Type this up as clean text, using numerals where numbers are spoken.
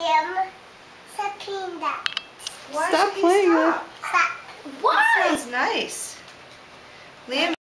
Liam, stop playing that. Why stop playing that. Stop. Why? That sounds nice. Liam